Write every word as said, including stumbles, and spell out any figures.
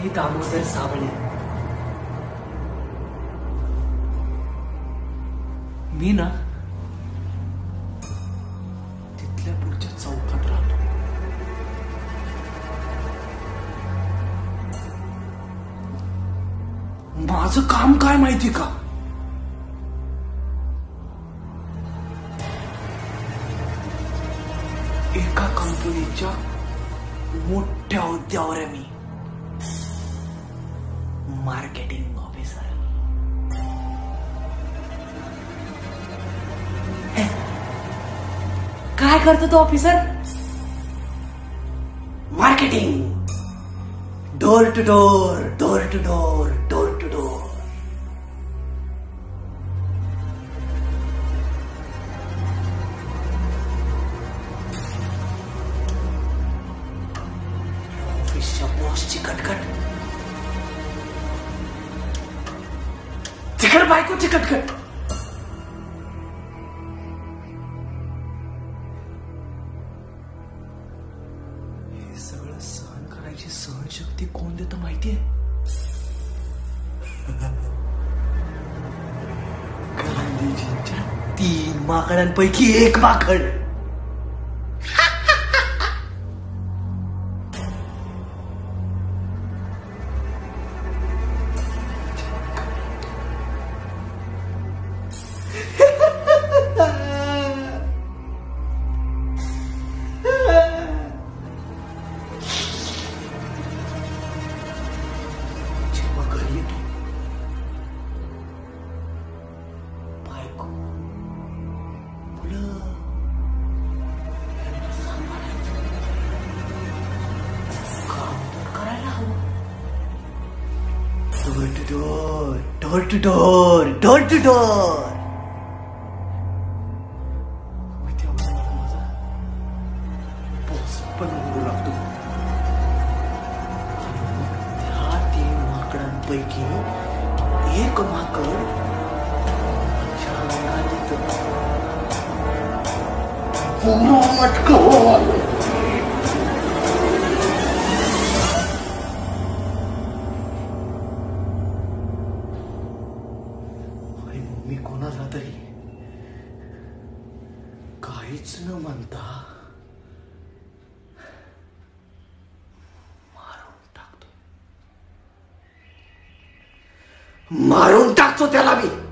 मी दामोदर साबळे. मी ना तिथल्या पुढच्या चौकात राहतो. माझं काम काय माहिती का? एका कंपनीच्या मोठ्या हुद्द्यावर आहे मी, मार्केटिंग ऑफिसर. काय करतो तो officer? Marketing. Door to door, door to door, door to door. ऑफिसच्या बॉसची कटकट, तिकड बायकोची कटकट. हे सगळं सहन करायची सहनशक्ती कोण देतं माहितीये? गांधीजींच्या तीन माकडांपैकी एक माकड. Door to door, door to door, door to door. माहिती आहे मला माझा बॉस पण ओरडू लागतो. त्या तीन माकडांपैकी एक माकड माझ्या अंगात येतं. पुन्हा मटकं. मी कोणाला तरी काहीच न म्हणता मारून टाकतो. मारून टाकतो त्याला मी.